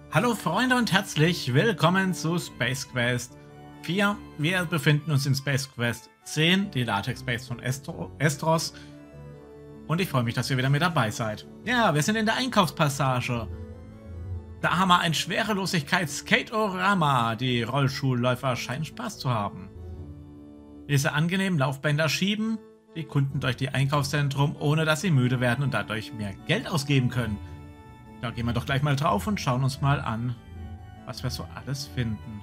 Hallo Freunde und herzlich willkommen zu Space Quest 4. Wir befinden uns in Space Quest 10, die Latex Base von Estros. Und ich freue mich, dass ihr wieder mit dabei seid. Ja, wir sind in der Einkaufspassage. Da haben wir ein Schwerelosigkeits-Skate-Orama. Die Rollschuhläufer scheinen Spaß zu haben. Diese angenehmen Laufbänder schieben die Kunden durch die Einkaufszentrum, ohne dass sie müde werden und dadurch mehr Geld ausgeben können. Da gehen wir doch gleich mal drauf und schauen uns mal an, was wir so alles finden.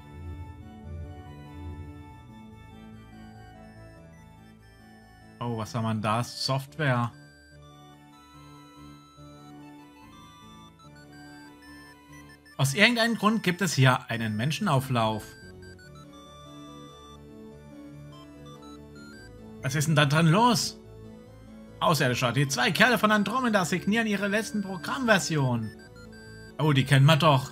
Oh, was haben wir da? Software. Aus irgendeinem Grund gibt es hier einen Menschenauflauf. Was ist denn da drin los? Außerirdischer, die zwei Kerle von Andromeda signieren ihre letzten Programmversionen. Oh, die kennen wir doch.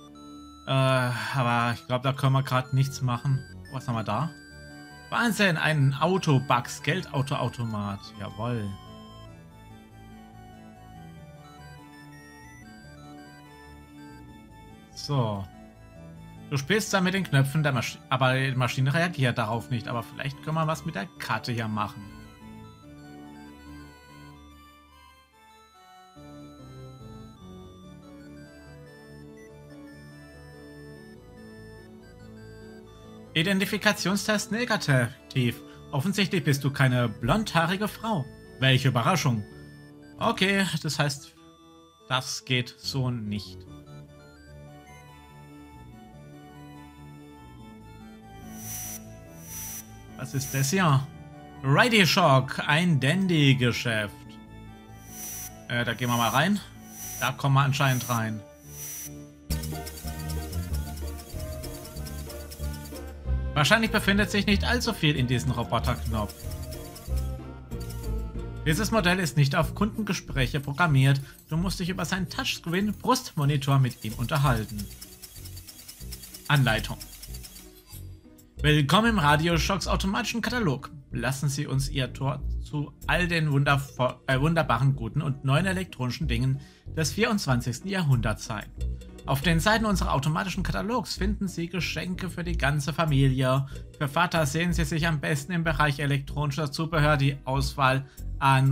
Aber ich glaube, da können wir gerade nichts machen. Was haben wir da? Wahnsinn, ein Autobugs, Geldautoautomat. Jawohl. So. Du spielst da mit den Knöpfen, aber die Maschine reagiert darauf nicht. Aber vielleicht können wir was mit der Karte hier machen. Identifikationstest negativ. Offensichtlich bist du keine blondhaarige Frau. Welche Überraschung. Okay, das heißt, das geht so nicht. Was ist das hier? Radio Shock, ein Dandy-Geschäft. Da gehen wir mal rein. Da kommen wir anscheinend rein. Wahrscheinlich befindet sich nicht allzu viel in diesem Roboterknopf. Dieses Modell ist nicht auf Kundengespräche programmiert. Du musst dich über seinen Touchscreen-Brustmonitor mit ihm unterhalten. Anleitung. Willkommen im Radio Shocks automatischen Katalog. Lassen Sie uns Ihr Tor zu all den wunderbaren, guten und neuen elektronischen Dingen des 24. Jahrhunderts sein. Auf den Seiten unseres automatischen Katalogs finden Sie Geschenke für die ganze Familie. Für Vater sehen Sie sich am besten im Bereich elektronischer Zubehör die Auswahl an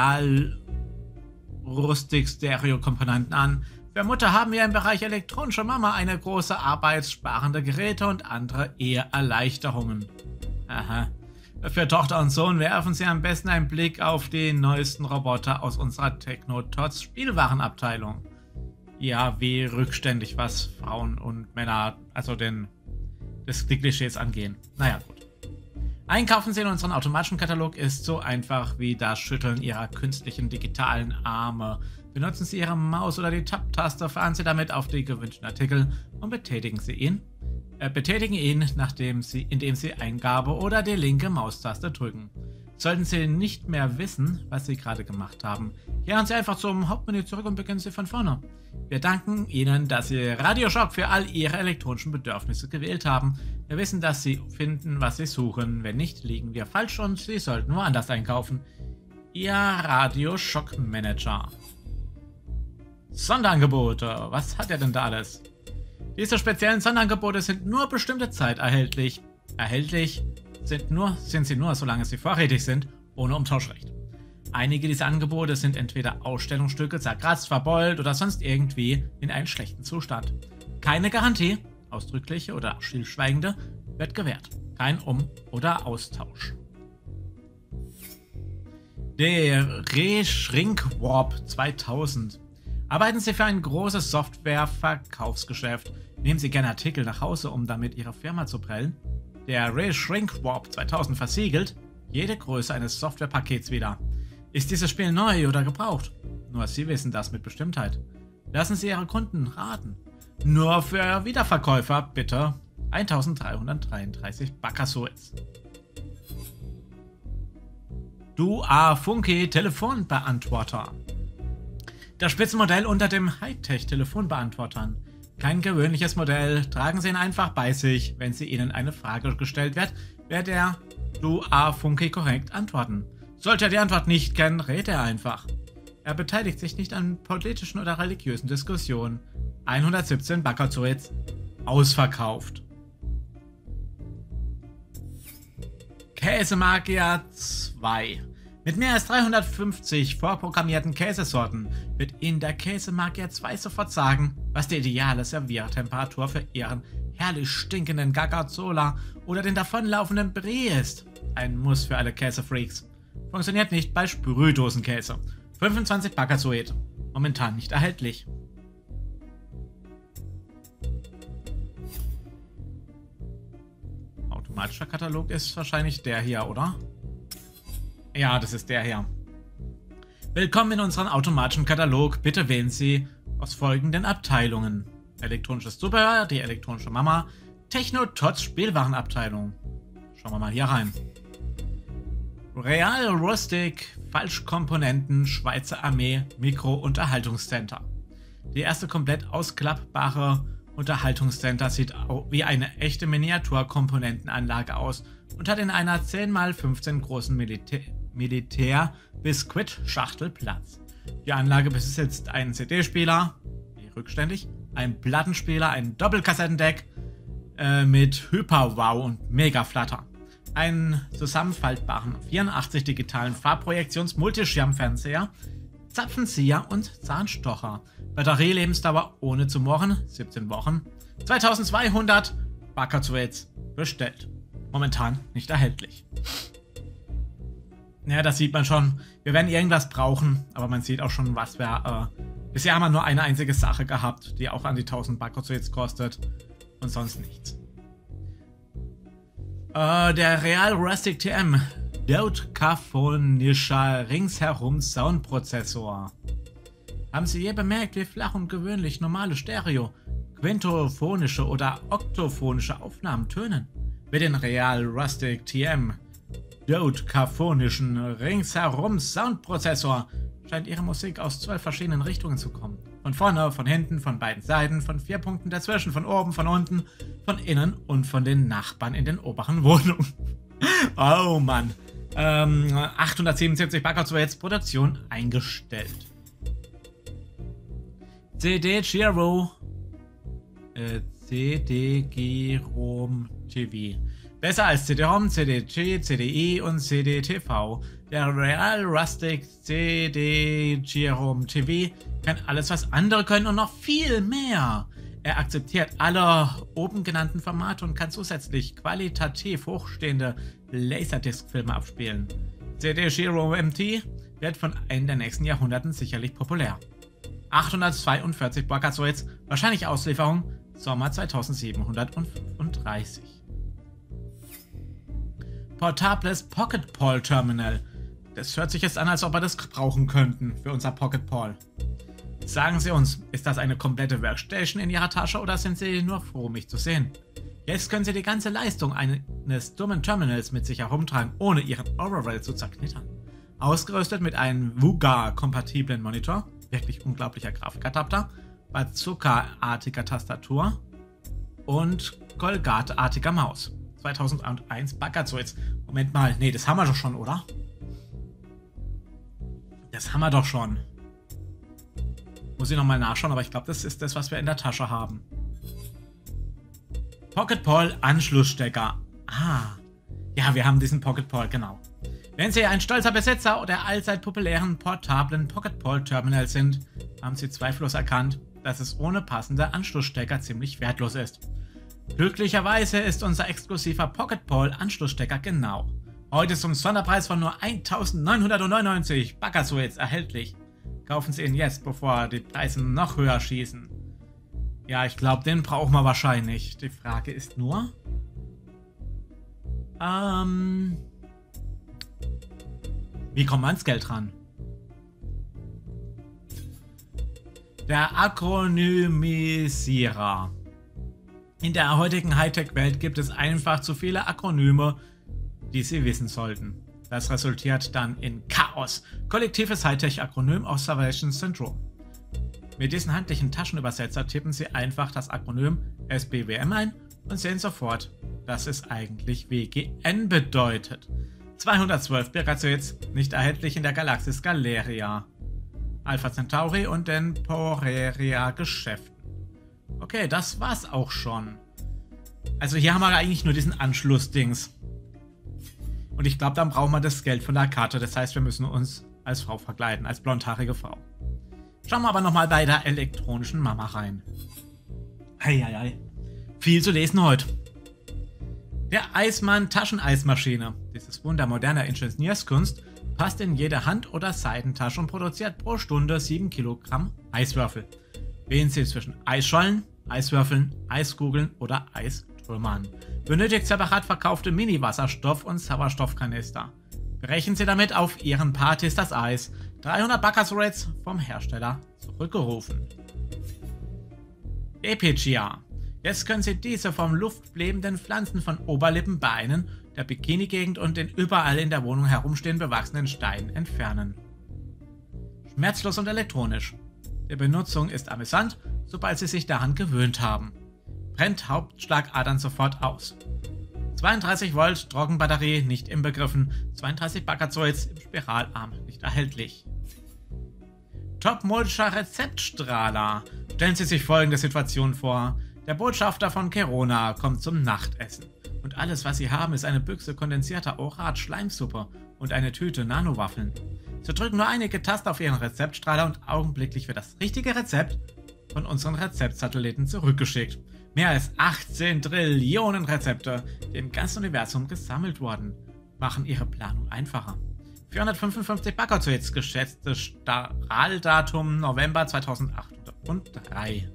Real-Rustic-Stereo-Komponenten an. Für Mutter haben wir im Bereich elektronischer Mama eine große arbeitssparende Geräte und andere Eheerleichterungen. Aha. Für Tochter und Sohn werfen Sie am besten einen Blick auf die neuesten Roboter aus unserer Technotots Spielwarenabteilung. Ja, wie rückständig, was Frauen und Männer, also die Klischees angehen. Naja, gut. Einkaufen Sie in unseren automatischen Katalog ist so einfach wie das Schütteln Ihrer künstlichen digitalen Arme. Benutzen Sie Ihre Maus oder die Tab-Taste, fahren Sie damit auf die gewünschten Artikel und betätigen ihn, indem Sie Eingabe oder die linke Maustaste drücken. Sollten Sie nicht mehr wissen, was Sie gerade gemacht haben, kehren Sie einfach zum Hauptmenü zurück und beginnen Sie von vorne. Wir danken Ihnen, dass Sie Radio Shock für all Ihre elektronischen Bedürfnisse gewählt haben. Wir wissen, dass Sie finden, was Sie suchen. Wenn nicht, liegen wir falsch und Sie sollten woanders einkaufen. Ihr Radio Shock Manager. Sonderangebote. Was hat er denn da alles? Diese speziellen Sonderangebote sind nur bestimmte Zeit erhältlich. Sind sie nur, solange sie vorrätig sind, ohne Umtauschrecht. Einige dieser Angebote sind entweder Ausstellungsstücke, zerkratzt, verbeult oder sonst irgendwie in einem schlechten Zustand. Keine Garantie, ausdrückliche oder stillschweigende, wird gewährt. Kein Um- oder Austausch. Der Re-Shrink Warp 2000. Arbeiten Sie für ein großes Software-Verkaufsgeschäft. Nehmen Sie gerne Artikel nach Hause, um damit Ihre Firma zu prellen. Der Re-Shrink Warp 2000 versiegelt jede Größe eines Softwarepakets wieder. Ist dieses Spiel neu oder gebraucht? Nur Sie wissen das mit Bestimmtheit. Lassen Sie Ihre Kunden raten. Nur für Wiederverkäufer bitte 1333 Bacasuets. Funky Telefonbeantworter. Das Spitzenmodell unter dem Hightech-Telefonbeantwortern. Kein gewöhnliches Modell, tragen Sie ihn einfach bei sich. Wenn Sie Ihnen eine Frage gestellt wird, wird der Funky korrekt antworten. Sollte er die Antwort nicht kennen, rät er einfach. Er beteiligt sich nicht an politischen oder religiösen Diskussionen. 117 Baccazoids ausverkauft. Käsemagier 2. Mit mehr als 350 vorprogrammierten Käsesorten wird Ihnen der Käsemagier 2 sofort sagen, was die ideale Serviertemperatur für Ihren herrlich stinkenden Gorgonzola oder den davonlaufenden Brie ist. Ein Muss für alle Käsefreaks. Funktioniert nicht bei Sprühdosenkäse. 25 Baccazoid. Momentan nicht erhältlich. Automatischer Katalog ist wahrscheinlich der hier, oder? Ja, das ist der hier. Willkommen in unserem automatischen Katalog. Bitte wählen Sie aus folgenden Abteilungen. Elektronisches Zubehör, die elektronische Mama, Techno-Tots Spielwarenabteilung. Schauen wir mal hier rein. Real Rustic, Falschkomponenten, Schweizer Armee, Mikro-Unterhaltungscenter. Die erste komplett ausklappbare Unterhaltungscenter sieht wie eine echte Miniaturkomponentenanlage aus und hat in einer 10×15 großen Militär-Biskuit-Schachtel Platz. Die Anlage besitzt einen CD-Spieler, wie rückständig, einen Plattenspieler, ein Doppelkassettendeck mit Hyper-Wow und Mega-Flatter, einen zusammenfaltbaren 84 digitalen Farbprojektions-Multischirmfernseher, Zapfenzieher und Zahnstocher. Batterielebensdauer ohne zu murren, 17 Wochen, 2200 Baccazoids bestellt. Momentan nicht erhältlich. Ja, das sieht man schon. Wir werden irgendwas brauchen, aber man sieht auch schon, was wir... bisher haben wir nur eine einzige Sache gehabt, die auch an die 1000 Baccazoids kostet und sonst nichts. Der Real Rustic TM. Dodecaphonischer ringsherum Soundprozessor. Haben Sie je bemerkt, wie flach und gewöhnlich normale Stereo, quintophonische oder oktophonische Aufnahmen tönen? Mit dem Real Rustic TM Dodecaphonischen ringsherum Soundprozessor scheint Ihre Musik aus 12 verschiedenen Richtungen zu kommen. Von vorne, von hinten, von beiden Seiten, von 4 Punkten dazwischen, von oben, von unten, von innen und von den Nachbarn in den oberen Wohnungen. Oh Mann. 877 Baccazoids Produktion eingestellt. CD Giro CD-Girom TV. Besser als CD-ROM, CD-G, CDI und CD-TV. Der Real Rustic CD-Girom TV kann alles, was andere können und noch viel mehr. Er akzeptiert alle oben genannten Formate und kann zusätzlich qualitativ hochstehende Laserdisc-Filme abspielen. CD-Girom MT wird von einem der nächsten Jahrhunderten sicherlich populär. 842 Baccazoids, wahrscheinlich Auslieferung Sommer 2735. Portables Pocket Paul Terminal. Das hört sich jetzt an, als ob wir das brauchen könnten für unser Pocket Paul. Sagen Sie uns, ist das eine komplette Workstation in Ihrer Tasche oder sind Sie nur froh, mich zu sehen? Jetzt können Sie die ganze Leistung eines dummen Terminals mit sich herumtragen, ohne Ihren Overall zu zerknittern. Ausgerüstet mit einem VGA-kompatiblen Monitor, wirklich unglaublicher Grafikadapter, Bazooka-artiger Tastatur und Colgate-artiger Maus. 2001 Baccazoids. Moment mal, nee, das haben wir doch schon, oder? Das haben wir doch schon. Muss ich nochmal nachschauen, aber ich glaube, das ist das, was wir in der Tasche haben. Pocket Paul Anschlussstecker. Ah, ja, wir haben diesen Pocket Paul, genau. Wenn Sie ein stolzer Besitzer der allzeit populären portablen Pocket Paul Terminal sind, haben Sie zweifellos erkannt, dass es ohne passende Anschlussstecker ziemlich wertlos ist. Glücklicherweise ist unser exklusiver Pocket Paul Anschlussstecker genau heute zum Sonderpreis von nur 1999 Baccazoids erhältlich. Kaufen Sie ihn jetzt, bevor die Preise noch höher schießen. Ja, ich glaube, den brauchen wir wahrscheinlich. Die Frage ist nur... wie kommt man ans Geld ran? Der Akronymisierer. In der heutigen Hightech-Welt gibt es einfach zu viele Akronyme, die Sie wissen sollten. Das resultiert dann in Chaos. Kollektives Hightech-Akronym Observation Syndrome. Mit diesem handlichen Taschenübersetzer tippen Sie einfach das Akronym SBWM ein und sehen sofort, dass es eigentlich WGN bedeutet. 212 Baccazoids, nicht erhältlich in der Galaxis Galeria, Alpha Centauri und den Poreria Geschäften. Okay, das war's auch schon. Also hier haben wir eigentlich nur diesen Anschlussdings. Und ich glaube, dann brauchen wir das Geld von der Karte. Das heißt, wir müssen uns als Frau verkleiden, als blondhaarige Frau. Schauen wir aber nochmal bei der elektronischen Mama rein. Heieiei. Viel zu lesen heute. Der Eismann Tascheneismaschine. Dieses Wunder moderner Ingenieurskunst passt in jede Hand- oder Seitentasche und produziert pro Stunde 7 Kilogramm Eiswürfel. Wählen Sie zwischen Eisschollen, Eiswürfeln, Eiskugeln oder Eistrümmern. Benötigt separat verkaufte Mini-Wasserstoff- und Sauerstoffkanister. Brechen Sie damit auf Ihren Partys das Eis. 300 Baccarat vom Hersteller zurückgerufen. Epigia. Jetzt können Sie diese vom Luft klebenden Pflanzen von Oberlippen, Beinen, der Bikini-Gegend und den überall in der Wohnung herumstehend bewachsenen Steinen entfernen. Schmerzlos und elektronisch. Die Benutzung ist amüsant, sobald Sie sich daran gewöhnt haben. Brennt Hauptschlagadern sofort aus. 32 Volt Trockenbatterie nicht inbegriffen, 32 Baccarat im Spiralarm nicht erhältlich. Topmodischer Rezeptstrahler. Stellen Sie sich folgende Situation vor. Der Botschafter von Corona kommt zum Nachtessen. Und alles, was Sie haben, ist eine Büchse kondensierter Orat-Schleimsuppe und eine Tüte Nanowaffeln. Sie drücken nur einige Tasten auf Ihren Rezeptstrahler und augenblicklich wird das richtige Rezept von unseren Rezeptsatelliten zurückgeschickt. Mehr als 18 Trillionen Rezepte, die im ganzen Universum gesammelt wurden, machen Ihre Planung einfacher. 455 Baccarat, geschätztes Strahldatum November 2803.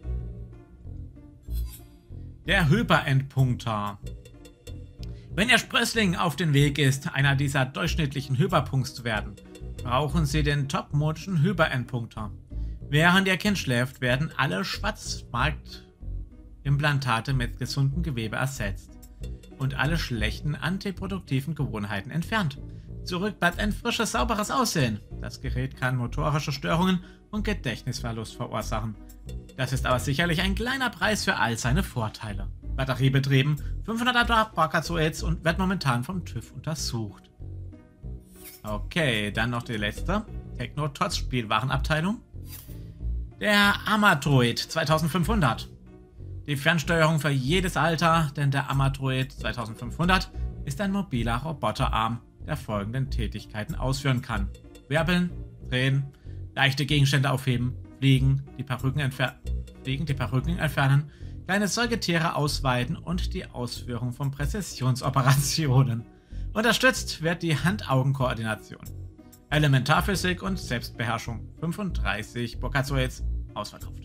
Der Hyperendpunkter. Wenn Ihr Sprössling auf dem Weg ist, einer dieser durchschnittlichen Hyperpunkts zu werden, brauchen Sie den topmodischen Hyperendpunkter. Während Ihr Kind schläft, werden alle Schwarzmarktimplantate mit gesundem Gewebe ersetzt und alle schlechten antiproduktiven Gewohnheiten entfernt. Zurück bleibt ein frisches, sauberes Aussehen. Das Gerät kann motorische Störungen und Gedächtnisverlust verursachen. Das ist aber sicherlich ein kleiner Preis für all seine Vorteile. Batteriebetrieben, 500 Baccarat und wird momentan vom TÜV untersucht. Okay, dann noch die letzte. Techno-Tots Spielwarenabteilung. Der Amatroid 2500. Die Fernsteuerung für jedes Alter, denn der Amatroid 2500 ist ein mobiler Roboterarm, der folgenden Tätigkeiten ausführen kann. Wirbeln, drehen, leichte Gegenstände aufheben, fliegen, die Perücken entfernen, kleine Säugetiere ausweiten und die Ausführung von Präzisionsoperationen. Unterstützt wird die Hand-Augen-Koordination. Elementarphysik und Selbstbeherrschung. 35 Baccarat ausverkauft.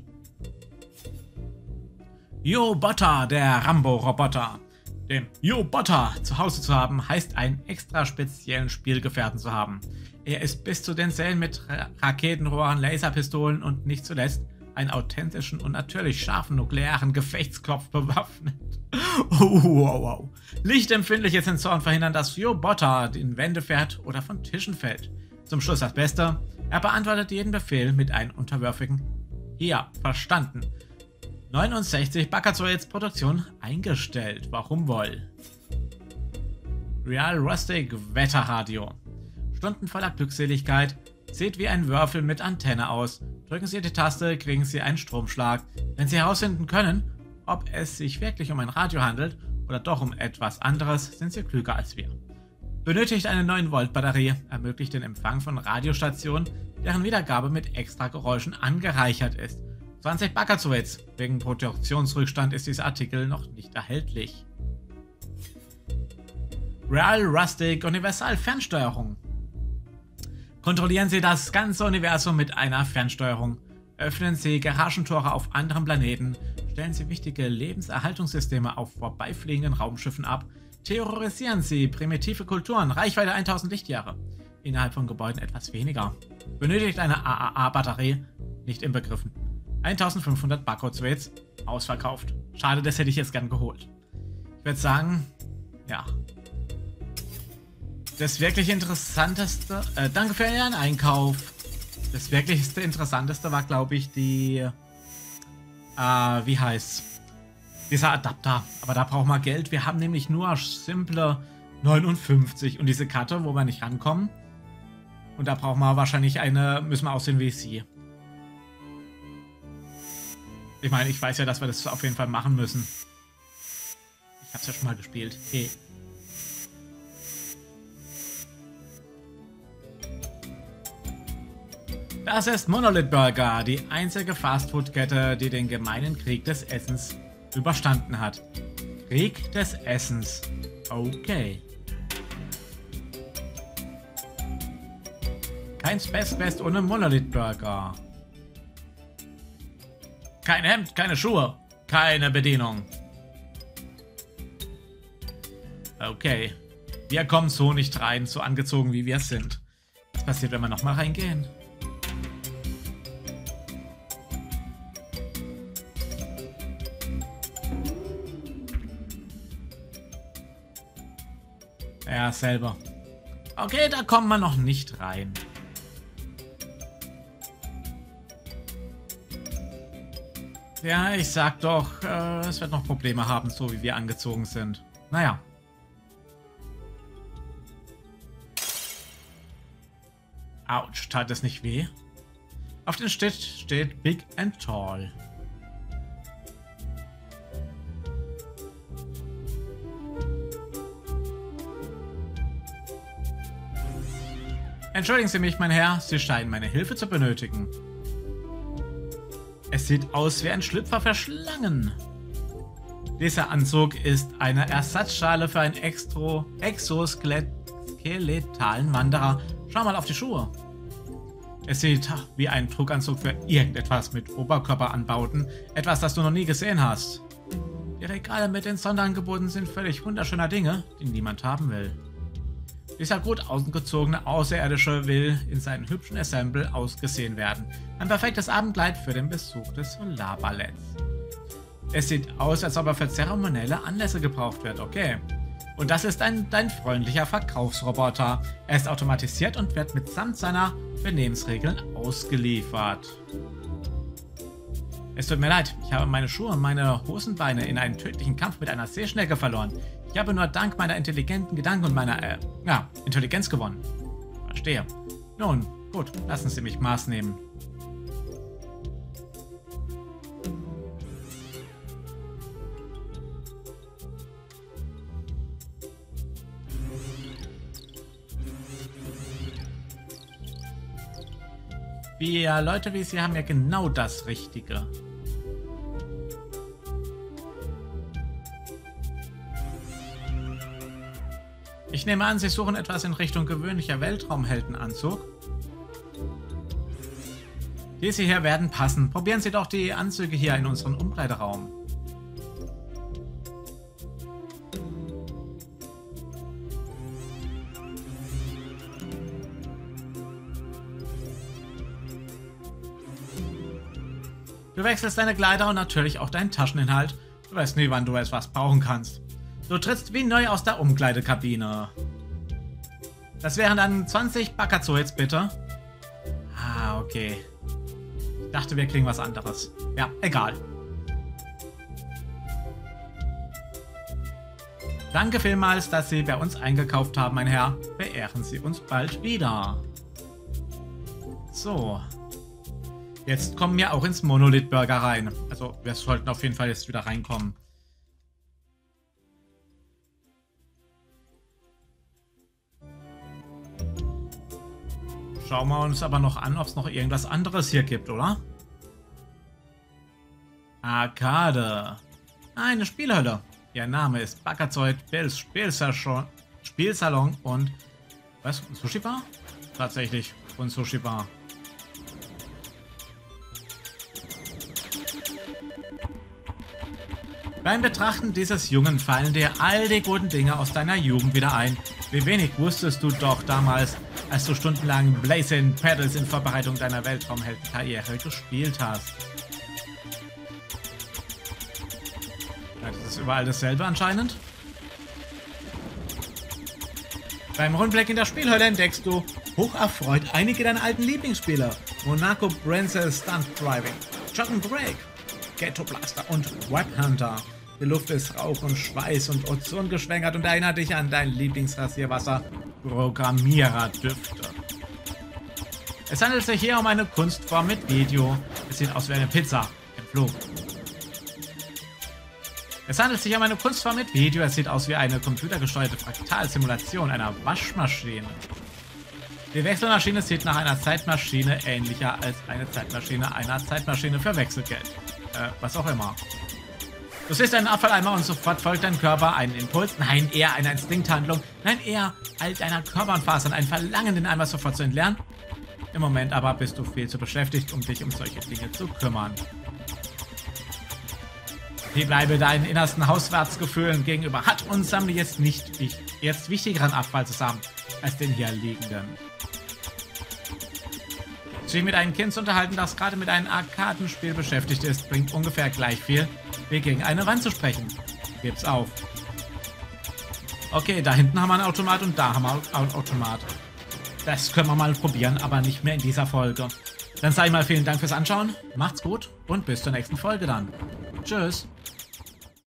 Yo-Botter, der Rambo-Roboter. Den Yo-Botter zu Hause zu haben, heißt einen extra speziellen Spielgefährten zu haben. Er ist bis zu den Zellen mit Raketenrohren, Laserpistolen und nicht zuletzt einen authentischen und natürlich scharfen nuklearen Gefechtskopf bewaffnet. Wow. Lichtempfindliche Sensoren verhindern, dass Yo-Botter in Wände fährt oder von Tischen fällt. Zum Schluss das Beste, er beantwortet jeden Befehl mit einem unterwürfigen Ja, verstanden. 69 Baccarat Produktion eingestellt. Warum wohl? Real Rustic Wetterradio. Stunden voller Glückseligkeit. Sieht wie ein Würfel mit Antenne aus. Drücken Sie die Taste, kriegen Sie einen Stromschlag. Wenn Sie herausfinden können, ob es sich wirklich um ein Radio handelt oder doch um etwas anderes, sind Sie klüger als wir. Benötigt eine 9-Volt-Batterie, ermöglicht den Empfang von Radiostationen, deren Wiedergabe mit extra Geräuschen angereichert ist. 20 Baccarat. Wegen Produktionsrückstand ist dieser Artikel noch nicht erhältlich. Real Rustic Universal Fernsteuerung. Kontrollieren Sie das ganze Universum mit einer Fernsteuerung. Öffnen Sie Garagentore auf anderen Planeten. Stellen Sie wichtige Lebenserhaltungssysteme auf vorbeifliegenden Raumschiffen ab. Terrorisieren Sie primitive Kulturen. Reichweite 1000 Lichtjahre. Innerhalb von Gebäuden etwas weniger. Benötigt eine AAA-Batterie. Nicht inbegriffen. 1500 Baccarat ausverkauft. Schade, das hätte ich jetzt gern geholt. Ich würde sagen, ja. Das wirklich Interessanteste, danke für Ihren Einkauf. Das wirklich Interessanteste war, glaube ich, die, wie heißt's? Dieser Adapter. Aber da brauchen wir Geld. Wir haben nämlich nur simple 59 und diese Karte, wo wir nicht rankommen. Und da brauchen wir wahrscheinlich eine, müssen wir aussehen wie sie. Ich meine, ich weiß ja, dass wir das auf jeden Fall machen müssen. Ich hab's ja schon mal gespielt. Hey. Das ist Monolith Burger, die einzige Fastfood-Kette, die den gemeinen Krieg des Essens überstanden hat. Krieg des Essens. Okay. Kein Space ohne Monolith Burger. Kein Hemd, keine Schuhe, keine Bedienung. Okay. Wir kommen so nicht rein, so angezogen wie wir sind. Was passiert, wenn wir nochmal reingehen? Ja, selber. Okay, da kommt man noch nicht rein. Ja, ich sag doch, es wird noch Probleme haben, so wie wir angezogen sind. Naja. Autsch, tat es nicht weh? Auf dem Stift steht Big and Tall. Entschuldigen Sie mich, mein Herr, Sie scheinen meine Hilfe zu benötigen. Es sieht aus wie ein Schlüpfer für Schlangen. Dieser Anzug ist eine Ersatzschale für einen exoskeletalen Wanderer. Schau mal auf die Schuhe. Es sieht wie ein Druckanzug für irgendetwas mit Oberkörperanbauten. Etwas, das du noch nie gesehen hast. Die Regale mit den Sonderangeboten sind völlig wunderschöner Dinge, die niemand haben will. Dieser gut ausgezogene Außerirdische will in seinem hübschen Ensemble ausgesehen werden. Ein perfektes Abendkleid für den Besuch des Solarballetts. Es sieht aus, als ob er für zeremonielle Anlässe gebraucht wird. Okay. Und das ist dein freundlicher Verkaufsroboter. Er ist automatisiert und wird mitsamt seiner Benehmensregeln ausgeliefert. Es tut mir leid, ich habe meine Schuhe und meine Hosenbeine in einem tödlichen Kampf mit einer Seeschnecke verloren. Ich habe nur dank meiner intelligenten Gedanken und meiner, Intelligenz gewonnen. Verstehe. Nun, gut, lassen Sie mich Maß nehmen. Wir Leute wie Sie haben ja genau das Richtige. Ich nehme an, Sie suchen etwas in Richtung gewöhnlicher Weltraumheldenanzug. Diese hier werden passen. Probieren Sie doch die Anzüge hier in unserem Umkleideraum. Du wechselst deine Kleider und natürlich auch deinen Tascheninhalt. Du weißt nie, wann du etwas brauchen kannst. Du trittst wie neu aus der Umkleidekabine. Das wären dann 20 Bakazoids, bitte. Ah, okay. Ich dachte, wir kriegen was anderes. Ja, egal. Danke vielmals, dass Sie bei uns eingekauft haben, mein Herr. Beehren Sie uns bald wieder. So. Jetzt kommen wir auch ins Monolith Burger rein. Also, wir sollten auf jeden Fall jetzt wieder reinkommen. Schauen wir uns aber noch an, ob es noch irgendwas anderes hier gibt, oder? Arcade. Eine Spielhölle. Ihr Name ist Bakazoid Bills Spielsalon und... Was? Sushi Bar? Tatsächlich. Und Sushi Bar. Beim Betrachten dieses Jungen fallen dir all die guten Dinge aus deiner Jugend wieder ein. Wie wenig wusstest du doch damals, als du stundenlang Blazing Pedals in Vorbereitung deiner Weltraumheldenkarriere gespielt hast. Ja, das ist überall dasselbe anscheinend. Beim Rundblick in der Spielhölle entdeckst du hocherfreut einige deiner alten Lieblingsspiele. Monaco Brenzel Stunt Driving, Chuck Break, Ghetto Blaster und Web Hunter. Die Luft ist Rauch und Schweiß und Ozon geschwängert und erinnert dich an dein Lieblingsrasierwasser, Programmierer-Düfte. Es handelt sich hier um eine Kunstform mit Video. Es sieht aus wie eine Pizza im Flug. Es handelt sich um eine Kunstform mit Video. Es sieht aus wie eine computergesteuerte Fraktalsimulation einer Waschmaschine. Die Wechselmaschine sieht nach einer Zeitmaschine ähnlicher als eine Zeitmaschine einer Zeitmaschine für Wechselgeld. Was auch immer. Du siehst einen Abfalleimer und sofort folgt dein Körper einen Impuls. Nein, eher eine Instinkthandlung. Nein, eher all deiner Körper und Fasern ein Verlangen, den Eimer sofort zu entleeren. Im Moment aber bist du viel zu beschäftigt, um dich um solche Dinge zu kümmern. Die bleibe deinen innersten Hauswartsgefühlen gegenüber. Hat und sammle jetzt wichtigeren Abfall zusammen als den hier liegenden. Sich mit einem Kind zu unterhalten, das gerade mit einem Arkadenspiel beschäftigt ist, bringt ungefähr gleich viel, wie gegen eine Wand zu sprechen. Gib's auf. Okay, da hinten haben wir einen Automat und da haben wir einen Automat. Das können wir mal probieren, aber nicht mehr in dieser Folge. Dann sage ich mal vielen Dank fürs Anschauen, macht's gut und bis zur nächsten Folge dann. Tschüss.